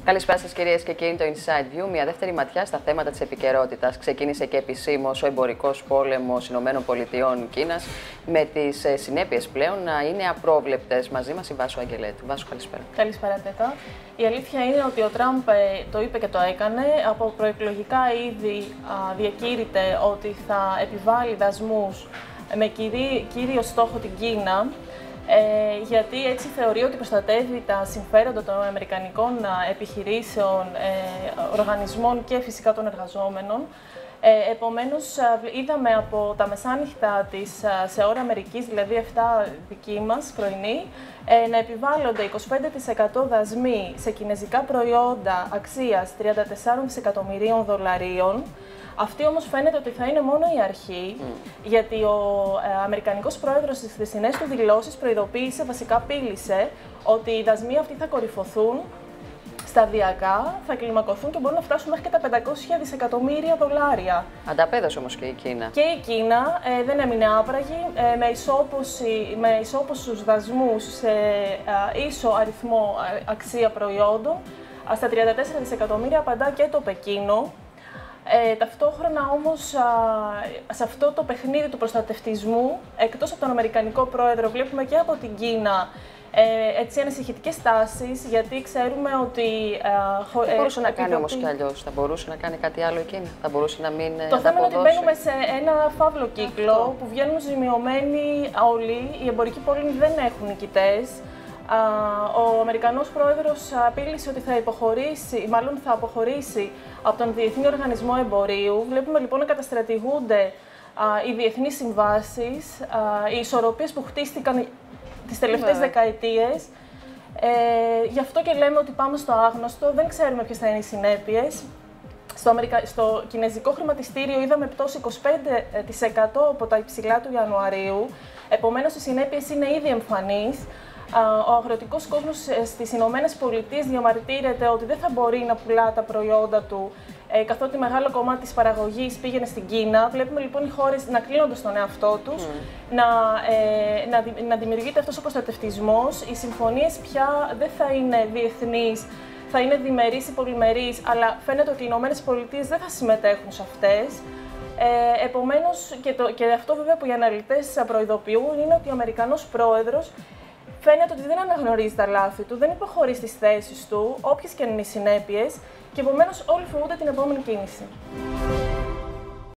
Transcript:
Καλησπέρα σας κυρίες και κύριοι, το Inside View. Μια δεύτερη ματιά στα θέματα της επικαιρότητας. Ξεκίνησε και επισήμως ο εμπορικός πόλεμος ΗΠΑ-Κίνας, με τις συνέπειες πλέον να είναι απρόβλεπτες. Μαζί μας η Βάσο Αγγελέτου. Βάσο, καλησπέρα. Καλησπέρα, Τέτα. Η αλήθεια είναι ότι ο Τραμπ το είπε και το έκανε. Από προεκλογικά ήδη διακήρυτε ότι θα επιβάλλει δασμούς με κύριο στόχο την Κίνα. Γιατί έτσι θεωρεί ότι προστατεύει τα συμφέροντα των αμερικανικών επιχειρήσεων, οργανισμών και φυσικά των εργαζόμενων. Επομένως, είδαμε από τα μεσάνυχτα της σε ώρα Αμερικής, δηλαδή 7 δική μας πρωινή, να επιβάλλονται 25% δασμοί σε κινεζικά προϊόντα αξίας 34 δισεκατομμυρίων δολαρίων. Αυτή όμως φαίνεται ότι θα είναι μόνο η αρχή, γιατί ο Αμερικανικός πρόεδρος στις χθεσινές του δηλώσεις προειδοποίησε, βασικά πήλησε, ότι οι δασμοί αυτοί θα κορυφωθούν σταδιακά, θα κλιμακωθούν και μπορούν να φτάσουν μέχρι και τα 500 δισεκατομμύρια δολάρια. Ανταπέδωσε όμως και η Κίνα. Και η Κίνα δεν έμεινε άπραγη, με ισόποσους δασμούς σε ίσο αριθμό αξία προϊόντων. Στα 34 δισεκατομμύρια απαντά και το Πεκίνο. Ταυτόχρονα όμως, σε αυτό το παιχνίδι του προστατευτισμού, εκτός από τον Αμερικανικό πρόεδρο, βλέπουμε και από την Κίνα ανησυχητικές τάσεις, γιατί ξέρουμε ότι... Δεν μπορούσε να κάνει όμως κι αλλιώς, θα μπορούσε να κάνει κάτι άλλο η Κίνα, θα μπορούσε να μην Το θέμα είναι ότι μπαίνουμε σε ένα φαύλο κύκλο που βγαίνουν ζημιωμένοι όλοι, οι εμπορικοί πόλεμοι δεν έχουν νικητές. Ο Αμερικανός πρόεδρος απείλησε ότι θα αποχωρήσει από τον Διεθνή Οργανισμό Εμπορίου. Βλέπουμε λοιπόν να καταστρατηγούνται οι διεθνείς συμβάσεις, οι ισορροπίες που χτίστηκαν τις τελευταίες δεκαετίες. Γι' αυτό και λέμε ότι πάμε στο άγνωστο, δεν ξέρουμε ποιες θα είναι οι συνέπειες. Στο κινέζικο χρηματιστήριο είδαμε πτώση 25% από τα υψηλά του Ιανουαρίου, επομένως οι συνέπειες είναι ήδη εμφανείς. Ο αγροτικός κόσμος στις Ηνωμένες Πολιτείες διαμαρτύρεται ότι δεν θα μπορεί να πουλά τα προϊόντα του, καθότι μεγάλο κομμάτι της παραγωγής πήγαινε στην Κίνα. Βλέπουμε λοιπόν οι χώρες να κλείνονται στον εαυτό τους, να δημιουργείται αυτός ο προστατευτισμός. Οι συμφωνίες πια δεν θα είναι διεθνείς, θα είναι διμερείς ή πολυμερείς, αλλά φαίνεται ότι οι Ηνωμένες Πολιτείες δεν θα συμμετέχουν σε αυτές. Επομένως, και αυτό βέβαια που οι αναλυτές προειδοποιούν είναι ότι ο Αμερικανός πρόεδρος φαίνεται ότι δεν αναγνωρίζει τα λάθη του, δεν υποχωρεί στις θέσεις του, όποιες και είναι οι συνέπειες, και επομένως όλοι φοβούνται την επόμενη κίνηση.